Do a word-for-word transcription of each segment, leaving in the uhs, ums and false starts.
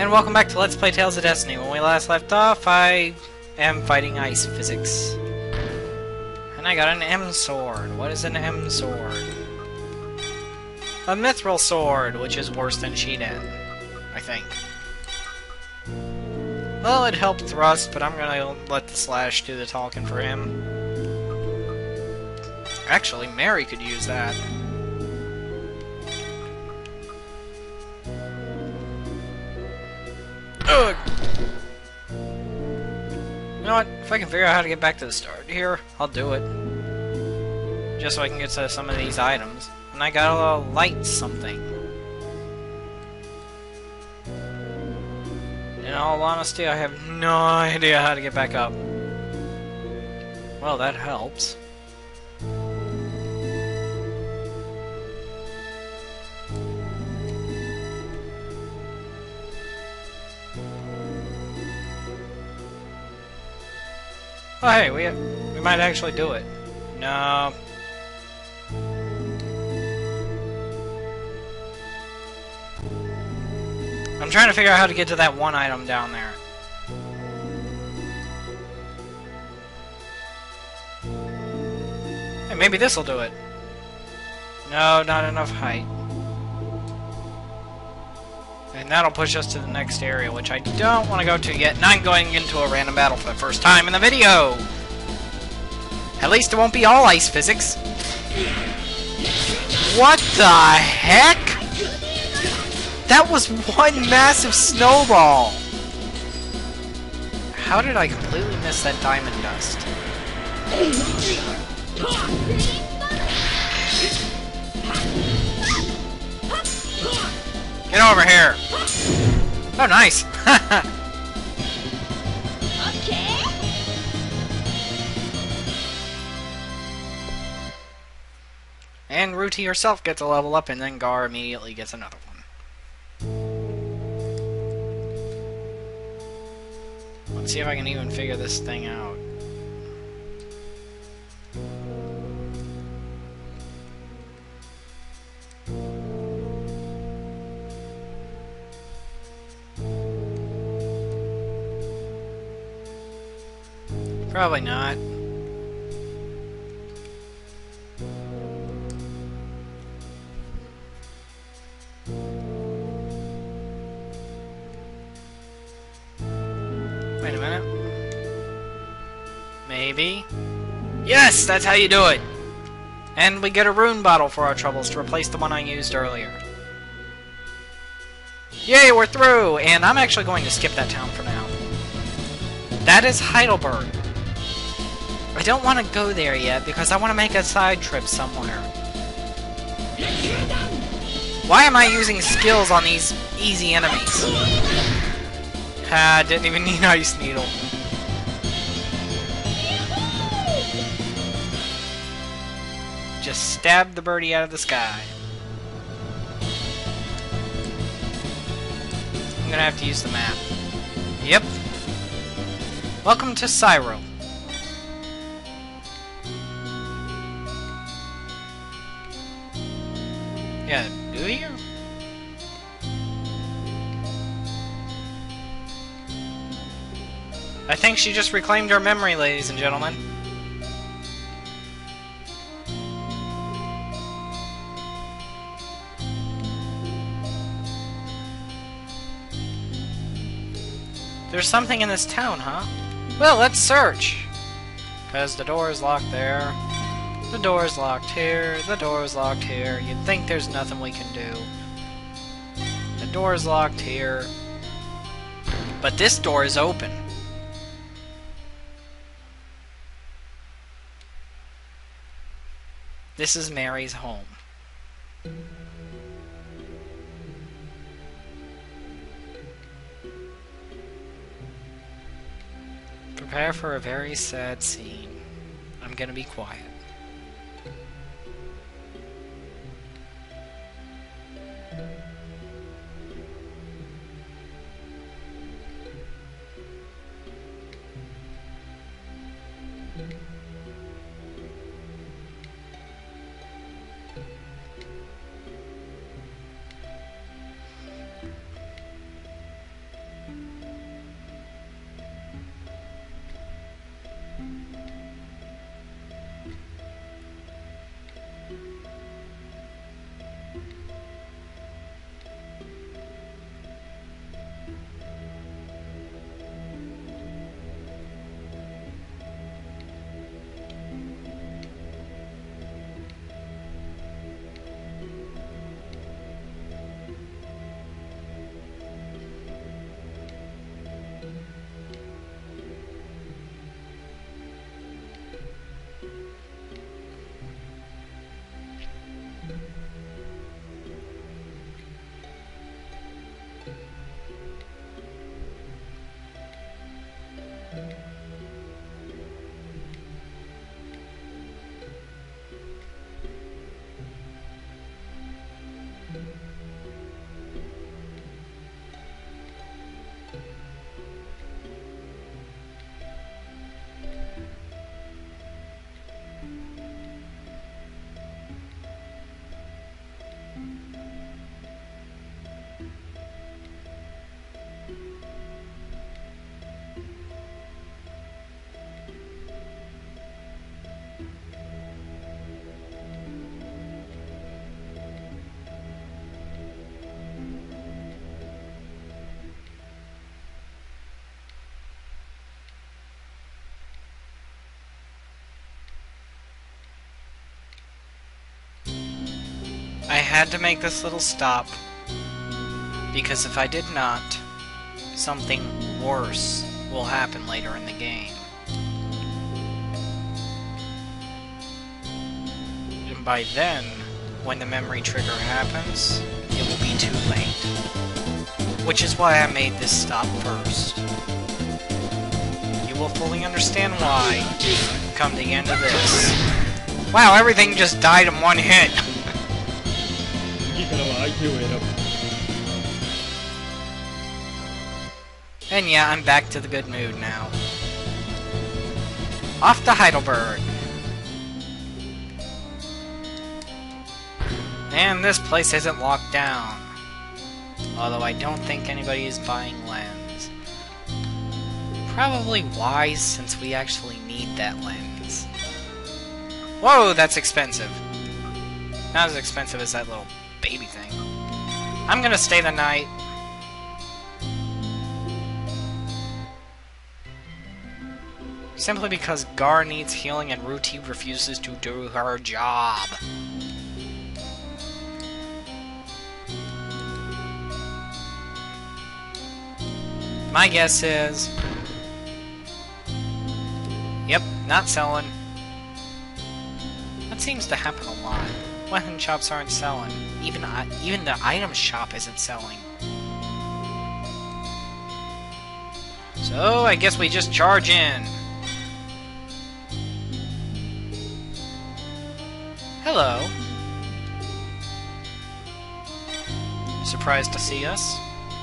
And welcome back to Let's Play Tales of Destiny. When we last left off, I am fighting ice physics. And I got an M sword. What is an M sword? A mithril sword, which is worse than Shiden, I think. Well, it helped thrust, but I'm gonna let the slash do the talking for him. Actually, Mary could use that. Ugh. You know what? If I can figure out how to get back to the start here, I'll do it. Just so I can get to some of these items. And I got a light something. In all honesty, I have no idea how to get back up. Well, that helps. Oh hey, we we might actually do it. No. I'm trying to figure out how to get to that one item down there. Hey, maybe this'll do it. No, not enough height. And that'll push us to the next area, which I don't want to go to yet. And I'm going into a random battle for the first time in the video! At least it won't be all ice physics. What the heck? That was one massive snowball! How did I completely miss that diamond dust? Get over here! Oh, nice! Okay. And Ruti herself gets a level up, and then Gar immediately gets another one. Let's see if I can even figure this thing out. Probably not. Wait a minute. Maybe. Yes! That's how you do it! And we get a rune bottle for our troubles to replace the one I used earlier. Yay, we're through! And I'm actually going to skip that town for now. That is Heidelberg. I don't want to go there yet because I want to make a side trip somewhere. Why am I using skills on these easy enemies? Ah, didn't even need Ice Needle. Just stabbed the birdie out of the sky. I'm gonna have to use the map. Yep. Welcome to Syro. Yeah, do you? I think she just reclaimed her memory, ladies and gentlemen. There's something in this town, huh? Well, let's search! Because the door is locked there. The door is locked here. The door is locked here. You'd think there's nothing we can do. The door is locked here. But this door is open. This is Mary's home. Prepare for a very sad scene. I'm gonna be quiet. had to make this little stop, because if I did not, something worse will happen later in the game. And by then, when the memory trigger happens, it will be too late. Which is why I made this stop first. You will fully understand why come the end of this. Wow, everything just died in one hit! And yeah, I'm back to the good mood now. Off to Heidelberg! And this place isn't locked down. Although I don't think anybody is buying lens. Probably wise, since we actually need that lens. Whoa, that's expensive. Not as expensive as that little baby thing. I'm gonna stay the night. Simply because Gar needs healing and Ruti refuses to do her job. My guess is... Yep, not selling. That seems to happen a lot. Weapon shops aren't selling. Even, uh, even the item shop isn't selling. So, I guess we just charge in. Hello. Surprised to see us?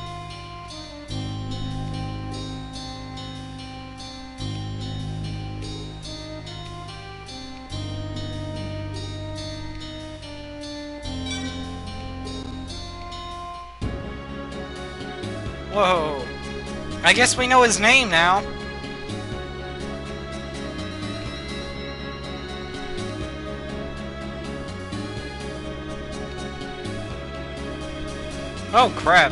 Whoa. I guess we know his name now. Oh, crap.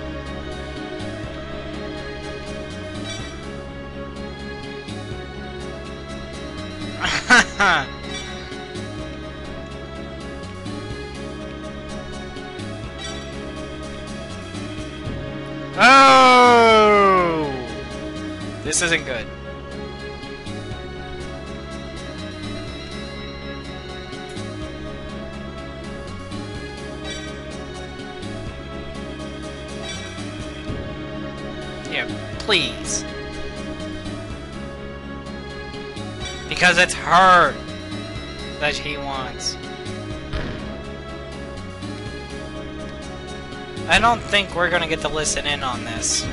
Oh! This isn't good. Yeah, please. Because it's her that he wants. I don't think we're gonna get to listen in on this.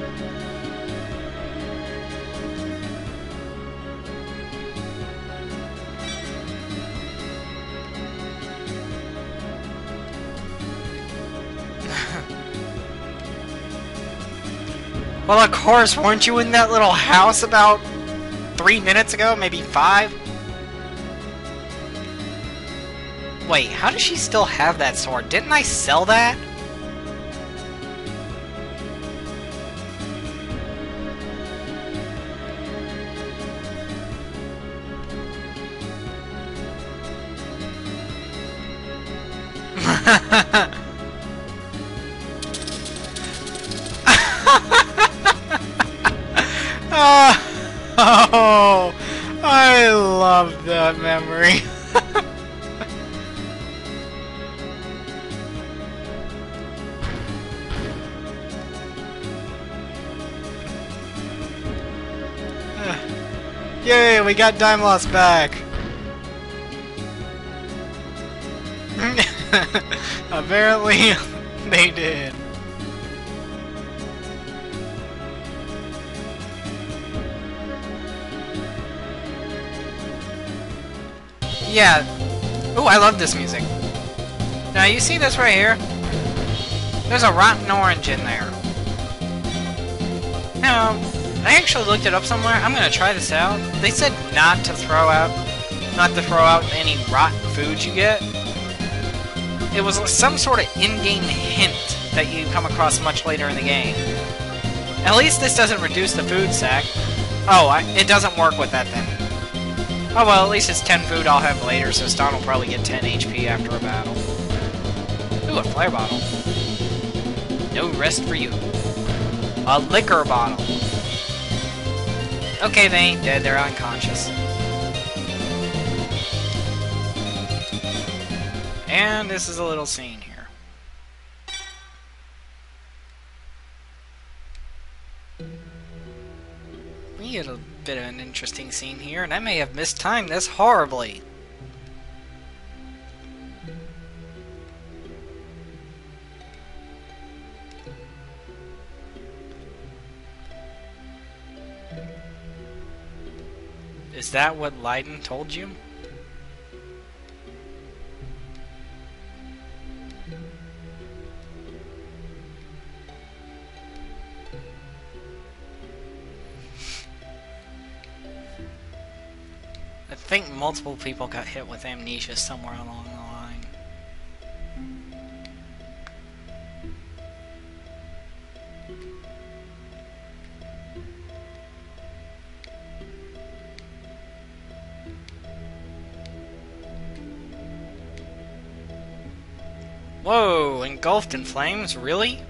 Well, of course, weren't you in that little house about three minutes ago? Maybe five? Wait, how does she still have that sword? Didn't I sell that? Oh, I love that memory. Yay, we got Daimlos back. Apparently, they did. Yeah. Ooh, I love this music. Now, you see this right here? There's a rotten orange in there. Now, I actually looked it up somewhere. I'm gonna try this out. They said not to throw out, not to throw out any rotten foods you get. It was some sort of in-game hint that you come across much later in the game. At least this doesn't reduce the food sack. Oh, I, it doesn't work with that then. Oh well, at least it's ten food I'll have later, so Stan will probably get ten H P after a battle. Ooh, a flare bottle. No rest for you. A liquor bottle. Okay, they ain't dead, they're unconscious. And this is a little scene here. We get a bit of an interesting scene here, and I may have mistimed this horribly. Is that what Leiden told you? I think multiple people got hit with amnesia somewhere along the line. Whoa, engulfed in flames? Really?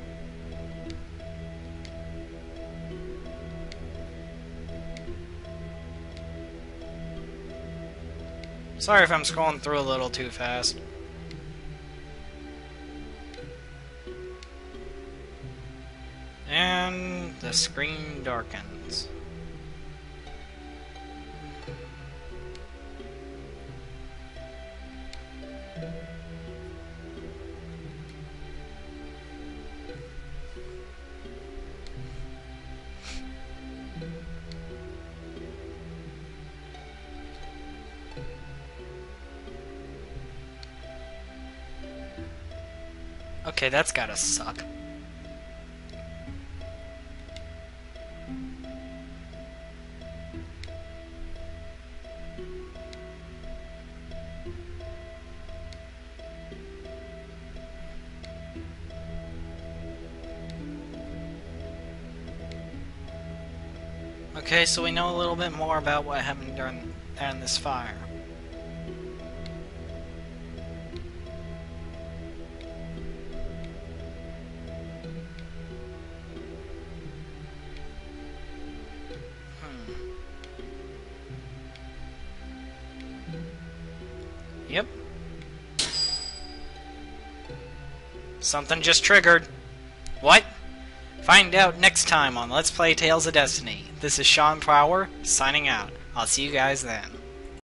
Sorry if I'm scrolling through a little too fast. And the screen darkens. Okay, that's gotta suck. Okay, so we know a little bit more about what happened during, during this fire. Yep. Something just triggered. What? Find out next time on Let's Play Tales of Destiny. This is Sean Prower, signing out. I'll see you guys then.